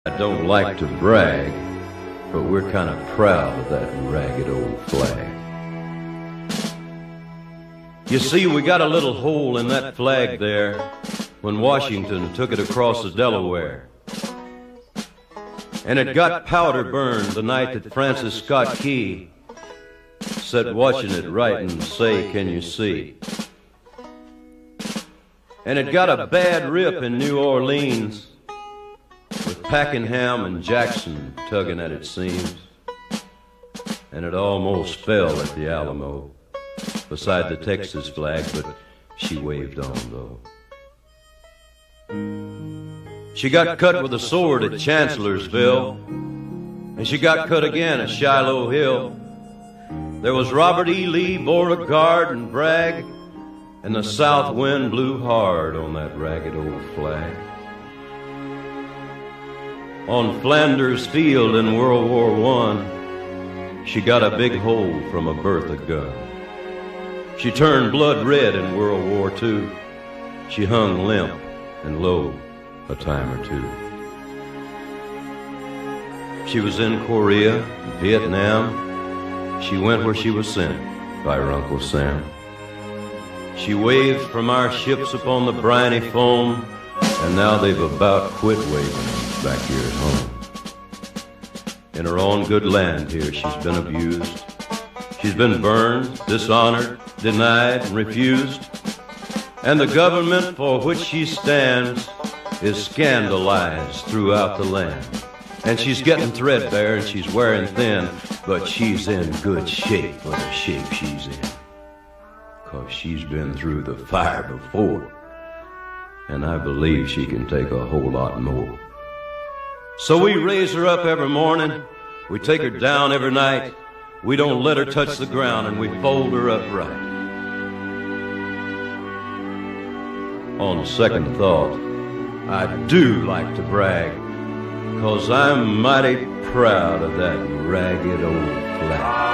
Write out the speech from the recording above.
I don't like to brag, but we're kind of proud of that ragged old flag. You see, we got a little hole in that flag there when Washington took it across the Delaware. And it got powder burned the night that Francis Scott Key sat watching it write and say, "Can you see?" And it got a bad rip in New Orleans with Pakenham and Jackson tugging at its seams. And it almost fell at the Alamo beside the Texas flag, but she waved on, though. She got cut with a sword at Chancellorsville, and she got cut again at Shiloh Hill. There was Robert E. Lee, Beauregard, and Bragg, and the south wind blew hard on that ragged old flag. On Flanders Field in World War I, she got a big hole from a Bertha gun. She turned blood red in World War II. She hung limp and low a time or two. She was in Peoria, Vietnam. She went where she was sent by her Uncle Sam. She waved from our ships upon the briny foam, and now they've about quit waving back here at home. In her own good land here, she's been abused. She's been burned, dishonored, denied, and refused. And the government for which she stands is scandalized throughout the land. And she's getting threadbare and she's wearing thin, but she's in good shape for the shape she's in. 'Cause she's been through the fire before, and I believe she can take a whole lot more. So we raise her up every morning, we take her down every night, we don't let her touch the ground, and we fold her up right. On second thought, I do like to brag, 'cause I'm mighty proud of that ragged old flag.